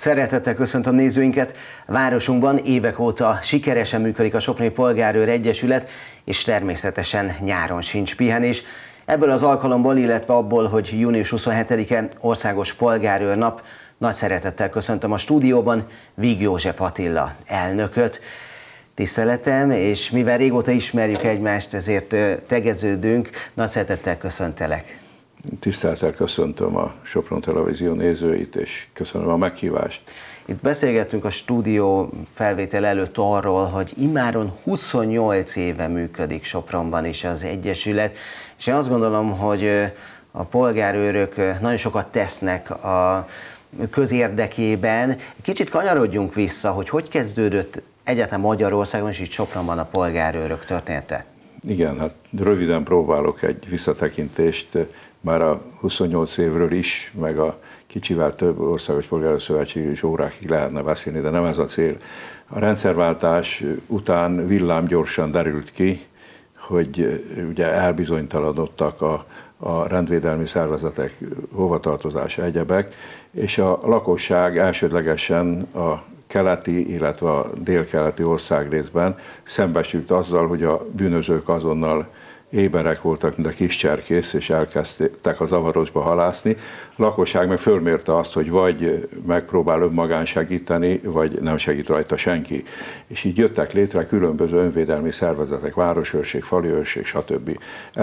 Szeretettel köszöntöm nézőinket! Városunkban évek óta sikeresen működik a Soproni Polgárőr Egyesület, és természetesen nyáron sincs pihenés. Ebből az alkalomból, illetve abból, hogy június 27-e országos polgárőrnap, nagy szeretettel köszöntöm a stúdióban Víg József Attila elnököt. Tiszteletem, és mivel régóta ismerjük egymást, ezért tegeződünk, nagy szeretettel köszöntelek. Tisztelettel köszöntöm a Sopron Televízió nézőit, és köszönöm a meghívást. Itt beszélgettünk a stúdió felvétel előtt arról, hogy immáron 28 éve működik Sopronban is az Egyesület, és én azt gondolom, hogy a polgárőrök nagyon sokat tesznek a közérdekében. Kicsit kanyarodjunk vissza, hogy kezdődött egyáltalán Magyarországon és itt Sopronban a polgárőrök története. Igen, hát röviden próbálok egy visszatekintést, már a 28 évről is, meg a kicsivel több országos polgárőr szövetség is órákig lehetne beszélni, de nem ez a cél. A rendszerváltás után villámgyorsan derült ki, hogy ugye elbizonytalanodtak a rendvédelmi szervezetek hovatartozása, egyebek, és a lakosság elsődlegesen a keleti, illetve a délkeleti országrészben szembesült azzal, hogy a bűnözők azonnal éberek voltak, mint a kis cserkész, és elkezdtek a zavarosba halászni. A lakosság meg fölmérte azt, hogy vagy megpróbál önmagán segíteni, vagy nem segít rajta senki. És így jöttek létre különböző önvédelmi szervezetek, városőrség, faluőrség, stb.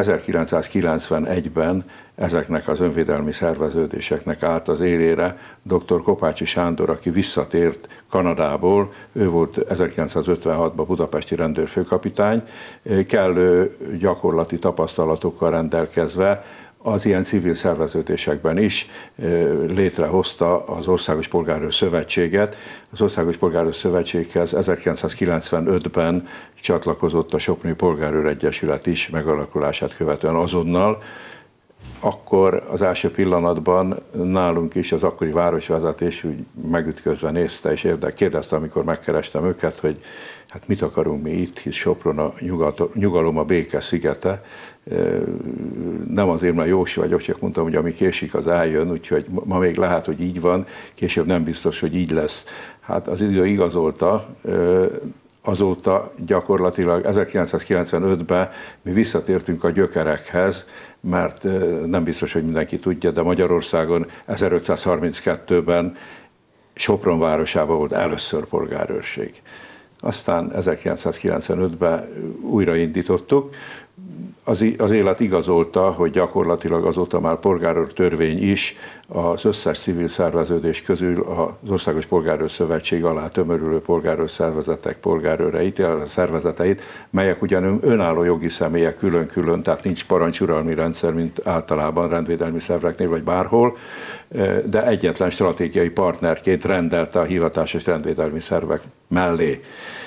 1991-ben ezeknek az önvédelmi szerveződéseknek állt az élére dr. Kopácsi Sándor, aki visszatért Kanadából, ő volt 1956-ban budapesti rendőrfőkapitány, kellő gyakorlati tapasztalatokkal rendelkezve az ilyen civil szerveződésekben is létrehozta az Országos Polgárőr Szövetséget. Az Országos Polgárőr Szövetséghez 1995-ben csatlakozott a Soproni Polgárőr Egyesület is megalakulását követően azonnal. Akkor az első pillanatban nálunk is az akkori városvezetés úgy megütközve nézte és kérdezte, amikor megkerestem őket, hogy hát mit akarunk mi itt, hisz Sopron a nyugalom, a béke szigete. Nem azért, mert jós vagyok, csak mondtam, hogy ami késik, az eljön, úgyhogy ma még lehet, hogy így van, később nem biztos, hogy így lesz. Hát az idő igazolta. Azóta gyakorlatilag 1995-ben mi visszatértünk a gyökerekhez, mert nem biztos, hogy mindenki tudja, de Magyarországon 1532-ben Sopron városában volt először polgárőrség. Aztán 1995-ben újraindítottuk. Az élet igazolta, hogy gyakorlatilag azóta már polgárőr törvény is az összes civil szerveződés közül az Országos Polgárőr Szövetség alá tömörülő polgárőr szervezetek polgárőreit, illetve szervezeteit, melyek ugyan önálló jogi személyek külön-külön, tehát nincs parancsuralmi rendszer, mint általában rendvédelmi szerveknél vagy bárhol, de egyetlen stratégiai partnerként rendelte a hivatásos rendvédelmi szervek mellé.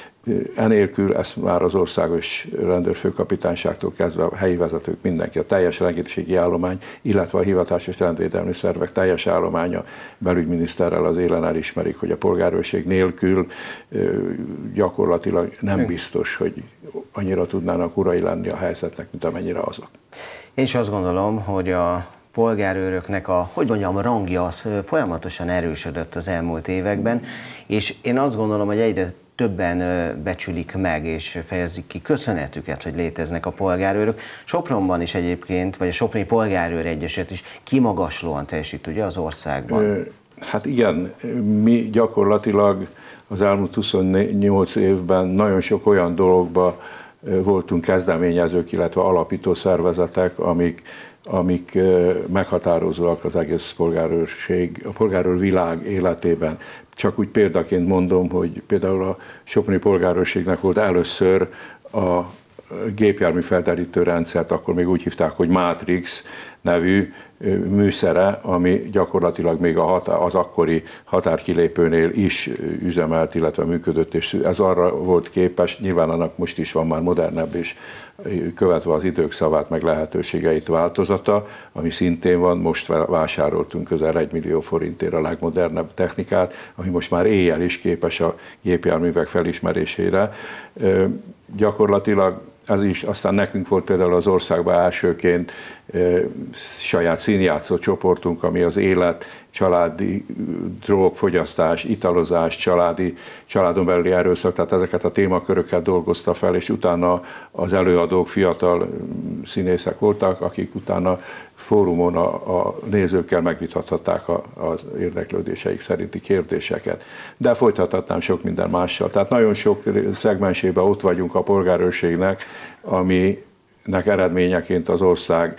Enélkül ezt már az országos rendőrfőkapitányságtól kezdve a helyi vezetők, mindenki, a teljes rendőrségi állomány, illetve a hivatásos rendvédelmi szervek teljes állománya belügyminiszterrel az élen elismerik, hogy a polgárőrség nélkül gyakorlatilag nem biztos, hogy annyira tudnának urai lenni a helyzetnek, mint amennyire azok. Én is azt gondolom, hogy a polgárőröknek a, rangja az folyamatosan erősödött az elmúlt években, és én azt gondolom, hogy egyre többen becsülik meg és fejezik ki köszönetüket, hogy léteznek a polgárőrök. Sopronban is egyébként, vagy a Soproni Polgárőr Egyesület is kimagaslóan teljesít ugye az országban. Hát igen, mi gyakorlatilag az elmúlt 28 évben nagyon sok olyan dologba voltunk kezdeményezők, illetve alapító szervezetek, amik meghatározóak az egész polgárőrség, a polgárőr világ életében. Csak úgy példaként mondom, hogy például a Soproni Polgárőrségnek volt először a gépjármű felderítő rendszert, akkor még úgy hívták, hogy Matrix nevű műszere, ami gyakorlatilag még az akkori határkilépőnél is üzemelt, illetve működött, és ez arra volt képes, nyilván annak most is van már modernebb és követve az idők szavát meg lehetőségeit változata, ami szintén van, most vásároltunk közel 1 millió forintért a legmodernebb technikát, ami most már éjjel is képes a gépjárművek felismerésére. Gyakorlatilag Ez is, aztán nekünk volt például az országban elsőként saját színjátszó csoportunk, ami az élet, családi drogfogyasztás, italozás, családon belüli erőszak, tehát ezeket a témaköröket dolgozta fel, és utána az előadók fiatal színészek voltak, akik utána fórumon a nézőkkel megvitathatták az érdeklődéseik szerinti kérdéseket. De folytathatnám sok minden mással. Tehát nagyon sok szegmensében ott vagyunk a polgárőrségnek, aminek eredményeként az ország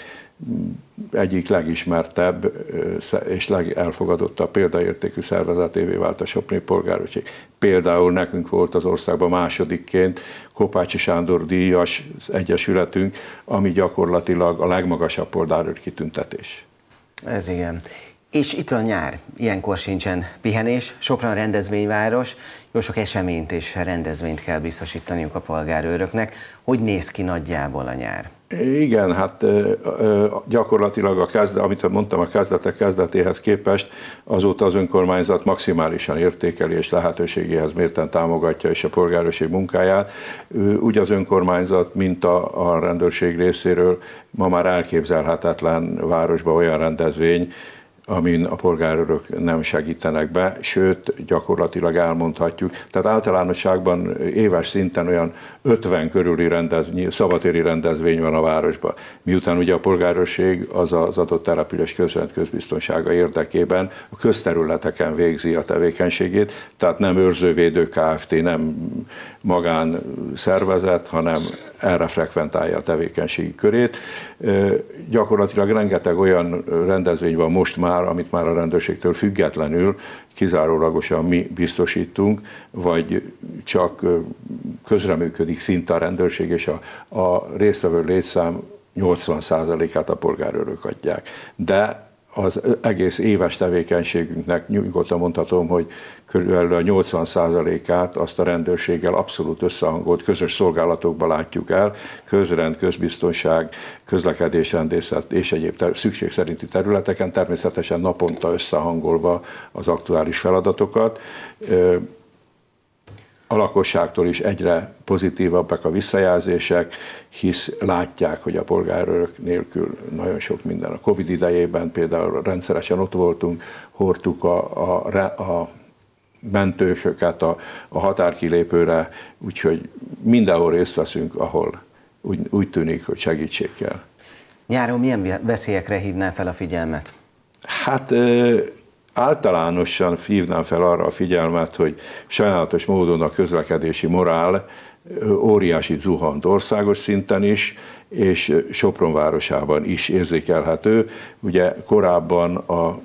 egyik legismertebb és legelfogadottabb példaértékű szervezetévé vált a Soproni Polgárőrség. Például nekünk volt az országban másodikként Kopácsi Sándor díjas egyesületünk, ami gyakorlatilag a legmagasabb polgárőr kitüntetés. Ez igen. És itt a nyár, ilyenkor sincsen pihenés, Sopron rendezvényváros, jó sok eseményt és rendezvényt kell biztosítaniuk a polgárőröknek. Hogy néz ki nagyjából a nyár? Igen, hát gyakorlatilag amit mondtam, a kezdetek kezdetéhez képest azóta az önkormányzat maximálisan értékeli és lehetőségéhez mérten támogatja is a polgárőrség munkáját. Úgy az önkormányzat, mint a rendőrség részéről ma már elképzelhetetlen városban olyan rendezvény, amin a polgárőrök nem segítenek be, sőt, gyakorlatilag elmondhatjuk. Tehát általánosságban éves szinten olyan 50 körüli szabadtéri rendezvény van a városban. Miután ugye a polgárőrség az adott település közrend közbiztonsága érdekében a közterületeken végzi a tevékenységét, tehát nem őrzővédő Kft., nem magán szervezet, hanem erre frekventálja a tevékenységi körét. Gyakorlatilag rengeteg olyan rendezvény van most már, amit már a rendőrségtől függetlenül kizárólagosan mi biztosítunk, vagy csak közreműködik szinte a rendőrség, és a résztvevő létszám 80%-át a polgárőrök adják. De az egész éves tevékenységünknek nyugodtan mondhatom, hogy körülbelül a 80%-át azt a rendőrséggel abszolút összehangolt közös szolgálatokban látjuk el, közrend, közbiztonság, közlekedésrendészet és egyéb szükség szerinti területeken, természetesen naponta összehangolva az aktuális feladatokat. A lakosságtól is egyre pozitívabbak a visszajelzések, hisz látják, hogy a polgárőrök nélkül nagyon sok minden. A Covid idejében például rendszeresen ott voltunk, hordtuk a mentősöket a határkilépőre, úgyhogy mindenhol részt veszünk, ahol úgy tűnik, hogy segítség kell. Nyáron milyen veszélyekre hívnál fel a figyelmet? Hát általánosan hívnám fel arra a figyelmet, hogy sajnálatos módon a közlekedési morál óriási zuhant országos szinten is, és Sopron városában is érzékelhető. Ugye korábban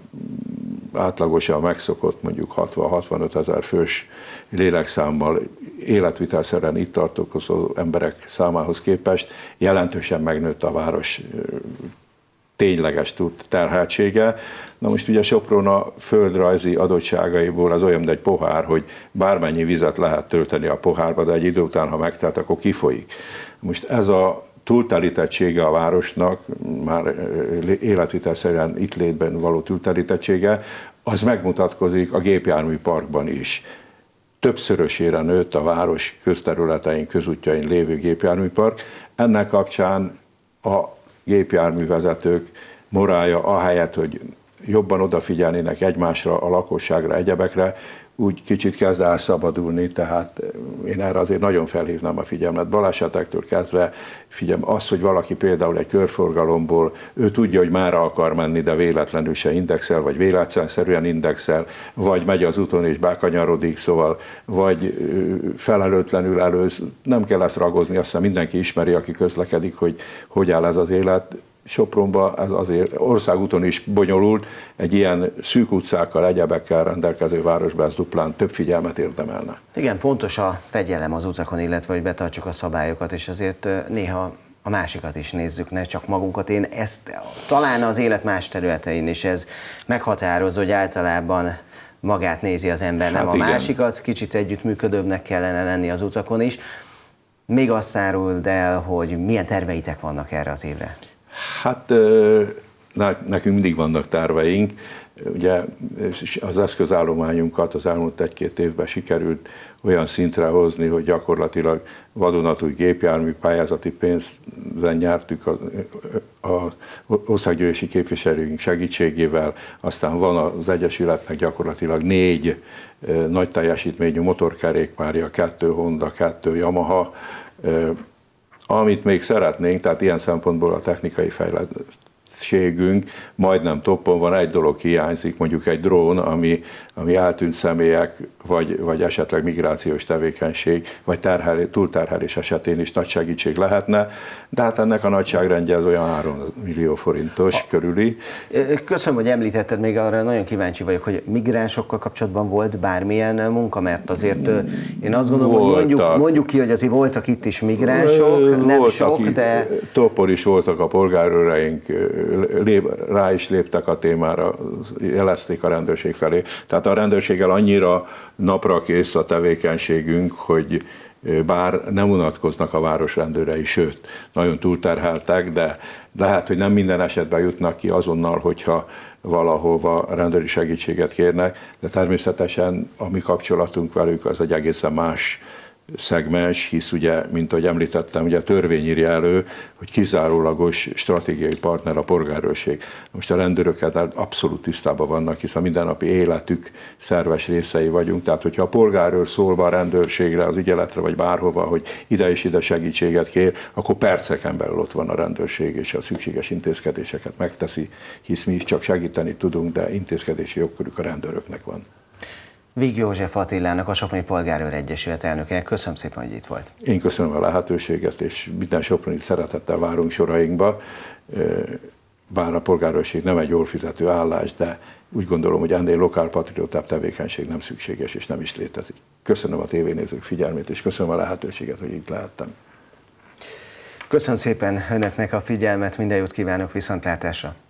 átlagosan megszokott mondjuk 60-65 ezer fős lélekszámmal életvitelszerűen itt tartózkodó emberek számához képest jelentősen megnőtt a város tényleges terheltsége. Na most ugye Sopron a földrajzi adottságaiból az olyan, mint egy pohár, hogy bármennyi vizet lehet tölteni a pohárba, de egy idő után, ha megtelt, akkor kifolyik. Most ez a túltelítettsége a városnak, már életvitelszerűen itt létben való túltelítettsége, az megmutatkozik a gépjárműparkban is. Többszörösére nőtt a város közterületein, közútjain lévő gépjárműpark. Ennek kapcsán a gépjárművezetők morálja ahelyett, hogy jobban odafigyelnének egymásra, a lakosságra, egyebekre, úgy kicsit kezd elszabadulni, tehát én erre azért nagyon felhívnám a figyelmet. Balesetektől kezdve figyelem, az, hogy valaki például egy körforgalomból, ő tudja, hogy mára akar menni, de véletlenül se indexel, vagy véletlenszerűen indexel, vagy megy az úton és bekanyarodik, szóval, vagy felelőtlenül előz, nem kell ezt ragozni, azt hiszem mindenki ismeri, aki közlekedik, hogy áll ez az élet. Sopronban ez azért országúton is bonyolult, egy ilyen szűk utcákkal, egyebekkel rendelkező városban ez duplán több figyelmet érdemelne. Igen, fontos a fegyelem az utakon, illetve hogy betartsuk a szabályokat, és azért néha a másikat is nézzük, ne csak magunkat. Én ezt talán az élet más területein is ez meghatározó, hogy általában magát nézi az ember, nem a másikat, kicsit együttműködőbbnek kellene lenni az utakon is. Még azt áruld el, hogy milyen terveitek vannak erre az évre? Hát nekünk mindig vannak terveink. Ugye az eszközállományunkat az elmúlt 1-2 évben sikerült olyan szintre hozni, hogy gyakorlatilag vadonatúj gépjármű pályázati pénzen nyertük az országgyűlési képviselőink segítségével, aztán van az Egyesületnek gyakorlatilag 4 nagy teljesítményű motorkerékpárja, 2 Honda, 2 Yamaha, amit még szeretnénk, tehát ilyen szempontból a technikai fejlettségünk majdnem toppon van, egy dolog hiányzik, mondjuk egy drón, ami eltűnt személyek, vagy esetleg migrációs tevékenység, vagy túlterhelés esetén is nagy segítség lehetne, de hát ennek a nagyságrendje az olyan 3 millió forintos körüli. Köszönöm, hogy említetted, még arra nagyon kíváncsi vagyok, hogy migránsokkal kapcsolatban volt bármilyen munka, mert azért én azt gondolom, hogy mondjuk ki, hogy azért voltak itt is migránsok, nem sok, de... Toppon is voltak a polgárőreink, rá is léptek a témára, jelezték a rendőrség felé. Tehát a rendőrséggel annyira napra kész a tevékenységünk, hogy bár nem unatkoznak a városrendőrei, sőt, nagyon túlterheltek, de lehet, hogy nem minden esetben jutnak ki azonnal, hogyha valahova rendőri segítséget kérnek, de természetesen a mi kapcsolatunk velük az egy egészen más szegmens, hisz ugye, mint ahogy említettem, ugye a törvény írja elő, hogy kizárólagos stratégiai partner a polgárőrség. Most a rendőröket abszolút tisztában vannak, hisz a mindennapi életük szerves részei vagyunk, tehát hogyha a polgárőr szólva a rendőrségre, az ügyeletre vagy bárhova, hogy ide és ide segítséget kér, akkor perceken belül ott van a rendőrség, és a szükséges intézkedéseket megteszi, hisz mi is csak segíteni tudunk, de intézkedési jogkörük a rendőröknek van. Víg József Attilának, a Soproni Polgárőr Egyesület elnökének köszönöm szépen, hogy itt volt. Én köszönöm a lehetőséget, és minden sopronit szeretettel várunk sorainkba. Bár a polgárőrség nem egy jól fizető állás, de úgy gondolom, hogy ennél lokálpatriótább tevékenység nem szükséges, és nem is létezik. Köszönöm a tévénézők figyelmét, és köszönöm a lehetőséget, hogy itt lehettem. Köszönöm szépen önöknek a figyelmet, minden jót kívánok, viszontlátásra!